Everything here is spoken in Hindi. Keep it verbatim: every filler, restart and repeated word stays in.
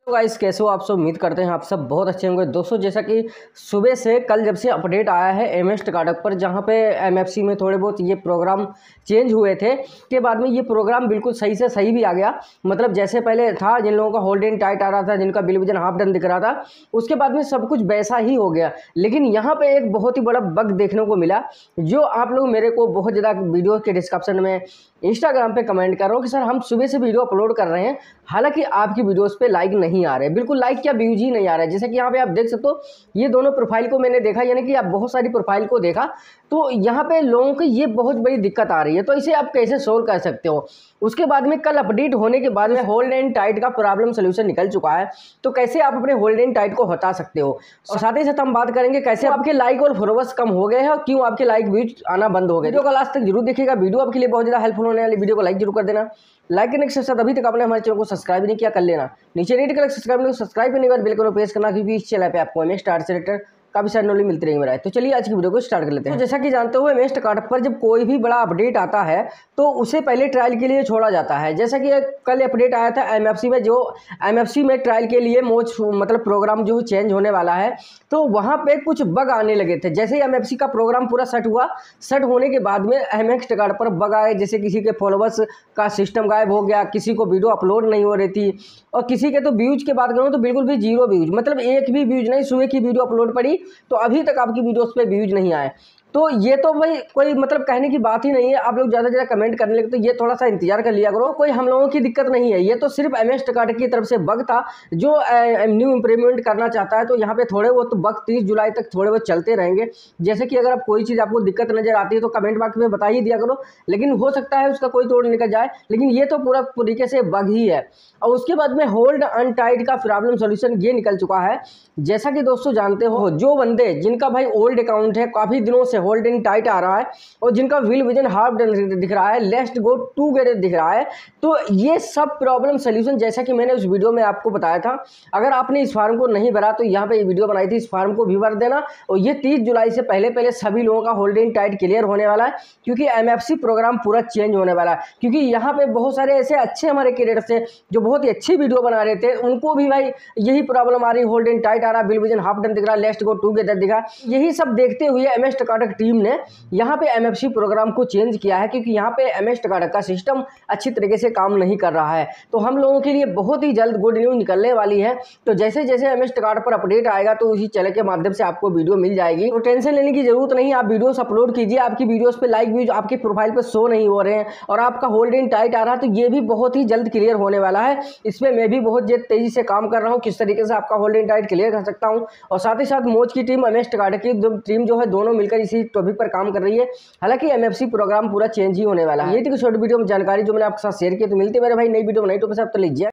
तो गाइस कैसे हो आप सब। उम्मीद करते हैं आप सब बहुत अच्छे होंगे। दोस्तों जैसा कि सुबह से कल जब से अपडेट आया है एम एस टिकटॉक पर, जहां पे एम एफ सी में थोड़े बहुत ये प्रोग्राम चेंज हुए थे, के बाद में ये प्रोग्राम बिल्कुल सही से सही भी आ गया। मतलब जैसे पहले था, जिन लोगों का होल्ड एंड टाइट आ रहा था, जिनका बिल विजन हाफ डन दिख रहा था, उसके बाद में सब कुछ वैसा ही हो गया। लेकिन यहाँ पे एक बहुत ही बड़ा बग देखने को मिला, जो आप लोग मेरे को बहुत ज़्यादा वीडियो के डिस्क्रिप्शन में इंस्टाग्राम पे कमेंट कर रहे हो कि सर हम सुबह से वीडियो अपलोड कर रहे हैं, हालांकि आपकी वीडियोस पे लाइक नहीं आ रहे, बिल्कुल लाइक क्या व्यूज ही नहीं आ रहा है। जैसे कि यहाँ पे आप देख सकते हो, ये दोनों प्रोफाइल को मैंने देखा, यानी कि आप बहुत सारी प्रोफाइल को देखा, तो यहाँ पे लोगों की ये बहुत बड़ी दिक्कत आ रही है। तो इसे आप कैसे सोल्व कर सकते हो? उसके बाद में कल अपडेट होने के बाद में होल्ड एंड टाइट का प्रॉब्लम सोल्यूशन निकल चुका है, तो कैसे आप अपने होल्ड एंड टाइट को हटा सकते हो। और साथ ही साथ हम बात करेंगे कैसे आपके लाइक और फॉलोवर्स कम हो गए हैं और क्यों आपके लाइक व्यूज आना बंद हो गए। वीडियो का लास्ट तक जरूर देखिएगा, वीडियो आपके लिए बहुत ज़्यादा हेल्पफुल होने वाली। वीडियो को लाइक जरूर कर देना। लाइक करने के साथ अभी तक आपने हमारे चैनल को सब्सक्राइब नहीं किया, कर लेना। नीचे रेड कलर सब्सक्राइब नहीं, सब्सक्राइब करने के बाद बेल को प्रेस करना, क्योंकि इस चैनल पे आपको एम एस स्टार से रिलेटेड काफी सारी नॉलेज मिलती रहेगी मेरा। तो चलिए आज की वीडियो को स्टार्ट कर लेते हैं। तो जैसा कि जानते हो, एम एस टिकटॉक पर जब कोई भी बड़ा अपडेट आता है तो उसे पहले ट्रायल के लिए छोड़ा जाता है। जैसा कि कल अपडेट आया था एम एफ सी में, जो एम एफ सी में ट्रायल के लिए मोज मतलब प्रोग्राम जो चेंज होने वाला है, तो वहाँ पे कुछ बग आने लगे थे। जैसे ही एम एफ सी का प्रोग्राम पूरा सेट हुआ, सेट होने के बाद में एम एस टिकटॉक पर बग आए, जैसे किसी के फॉलोवर्स का सिस्टम गायब हो गया, किसी को वीडियो अपलोड नहीं हो रही थी, और किसी के तो व्यूज की बात करूँ तो बिल्कुल भी जीरो व्यूज, मतलब एक भी व्यूज नहीं। सुबह की वीडियो अपलोड पड़ी तो अभी तक आपकी वीडियोस पे व्यूज नहीं आए। तो ये तो भाई कोई मतलब कहने की बात ही नहीं है। आप लोग ज़्यादा ज़्यादा कमेंट करने लगे तो ये थोड़ा सा इंतजार कर लिया करो, कोई हम लोगों की दिक्कत नहीं है। ये तो सिर्फ एम एस टिकटॉक की तरफ से बग था, जो न्यू इंप्लीमेंट करना चाहता है। तो यहाँ पे थोड़े बहुत बग तीस जुलाई तक थोड़े बहुत चलते रहेंगे। जैसे कि अगर आप कोई चीज़ आपको दिक्कत नजर आती है तो कमेंट बॉक्स में बता ही दिया करो, लेकिन हो सकता है उसका कोई तोड़ निकल जाए। लेकिन ये तो पूरा तरीके से बग ही है। और उसके बाद में होल्ड अनटाइट का प्रॉब्लम सोल्यूशन ये निकल चुका है। जैसा कि दोस्तों जानते हो, जो बंदे जिनका भाई ओल्ड अकाउंट है, काफ़ी दिनों से होल्ड इन टाइट आ रहा है, और जिनका विल विजन हाफ डन दिख रहा है, लेट्स गो टू गेट दिख रहा है, तो ये सब प्रॉब्लम सोल्यूशन जैसा कि मैंने उस वीडियो में आपको बताया था। अगर आपने इस फॉर्म को नहीं भरा तो यहाँ पे ये वीडियो बनाई थी, इस फॉर्म को भी भर देना। और ये तीस जुलाई से पहले पहले सभी लोगों का होल्ड इन टाइट क्लियर होने वाला है, क्योंकि एम एफ सी प्रोग्राम पूरा चेंज होने वाला है। क्योंकि यहाँ पे बहुत सारे ऐसे अच्छे हमारे क्रिएटर्स थे जो बहुत ही अच्छी वीडियो बना रहे थे, उनको भी भाई यही प्रॉब्लम आ रही, होल्ड इन टाइट आ रहा, विल विजन हाफ डन दिख रहा, लेट्स गो टू गेट दिख रहा। यही सब देखते हुए एम एस टिकटॉक टीम ने यहाँ पे एम एफ सी प्रोग्राम को चेंज किया है, क्योंकि यहाँ पे एम एस टिकटॉक का सिस्टम अच्छी तरीके से काम नहीं कर रहा है। तो हम लोगों के लिए बहुत ही जल्द गुड न्यूज निकलने वाली है। तो जैसे जैसे एम एस टिकटॉक पर अपडेट आएगा तो उसी चैनल के माध्यम से आपको वीडियो मिल जाएगी। तो टेंशन लेने की जरूरत नहीं, आप वीडियोस अपलोड कीजिए। आपकी वीडियोस पे लाइक व्यूज आपके प्रोफाइल पे शो नहीं हो रहे हैं और आपका होल्ड इन टाइट आ रहा है, तो ये भी बहुत ही जल्द क्लियर होने वाला है। इसमें मैं भी बहुत तेजी से काम कर रहा हूँ, किस तरीके से आपका होल्ड इन टाइट क्लियर कर सकता हूँ। और साथ ही साथ मोज की टीम, एम एस टिकटॉक की टीम जो है, दोनों मिलकर इसी टॉपिक पर काम कर रही है। हालांकि एम एफ सी प्रोग्राम पूरा चेंज ही होने वाला है। ये थी शॉर्ट वीडियो में जानकारी जो मैंने आपके साथ शेयर की। तो मिलते मेरे भाई नई वीडियो में नई टॉपिक से, अब तो लीजिए।